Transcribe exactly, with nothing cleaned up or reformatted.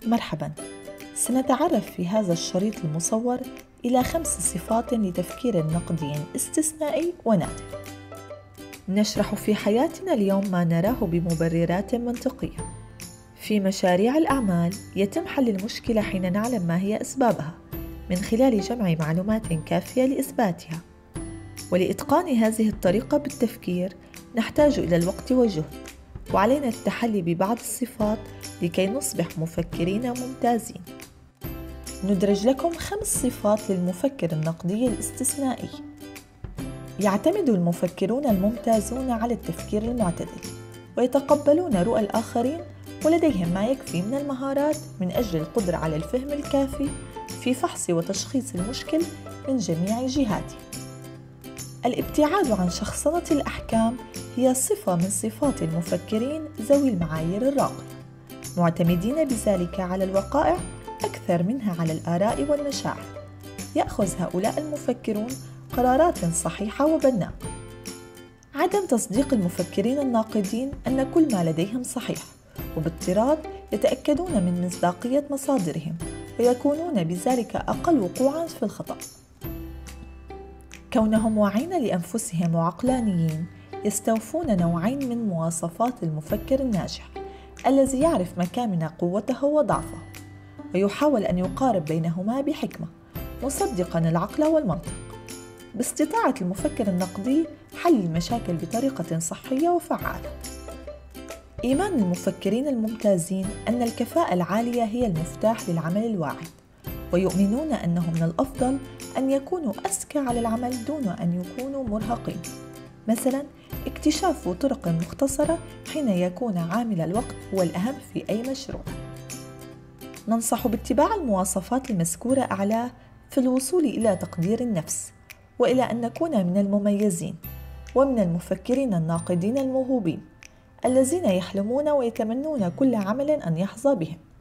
مرحباً، سنتعرف في هذا الشريط المصور إلى خمس صفات لتفكير نقدي استثنائي ونادر. نشرح في حياتنا اليوم ما نراه بمبررات منطقية. في مشاريع الأعمال يتم حل المشكلة حين نعلم ما هي أسبابها من خلال جمع معلومات كافية لإثباتها، ولإتقان هذه الطريقة بالتفكير نحتاج إلى الوقت والجهد، وعلينا التحلي ببعض الصفات لكي نصبح مفكرين ممتازين. ندرج لكم خمس صفات للمفكر النقدي الاستثنائي. يعتمد المفكرون الممتازون على التفكير المعتدل، ويتقبلون رؤى الآخرين، ولديهم ما يكفي من المهارات من أجل القدرة على الفهم الكافي في فحص وتشخيص المشكل من جميع جهاته. الابتعاد عن شخصنة الأحكام هي صفة من صفات المفكرين ذوي المعايير الراقية، معتمدين بذلك على الوقائع أكثر منها على الآراء والمشاعر. يأخذ هؤلاء المفكرون قرارات صحيحة وبناءة. عدم تصديق المفكرين الناقدين أن كل ما لديهم صحيح، وباضطراد يتأكدون من مصداقية مصادرهم، ويكونون بذلك أقل وقوعاً في الخطأ. كونهم واعين لأنفسهم وعقلانيين، يستوفون نوعين من مواصفات المفكر الناجح الذي يعرف مكامن قوته وضعفه، ويحاول أن يقارب بينهما بحكمة، مصدقاً العقل والمنطق. باستطاعة المفكر النقدي حل المشاكل بطريقة صحية وفعالة. إيمان المفكرين الممتازين أن الكفاءة العالية هي المفتاح للعمل الواعد، ويؤمنون أنه من الأفضل أن يكونوا أذكى على العمل دون أن يكونوا مرهقين. مثلاً اكتشاف طرق مختصرة حين يكون عامل الوقت هو الأهم في أي مشروع. ننصح باتباع المواصفات المذكورة أعلاه في الوصول إلى تقدير النفس، وإلى أن نكون من المميزين ومن المفكرين الناقدين الموهوبين الذين يحلمون ويتمنون كل عمل أن يحظى بهم.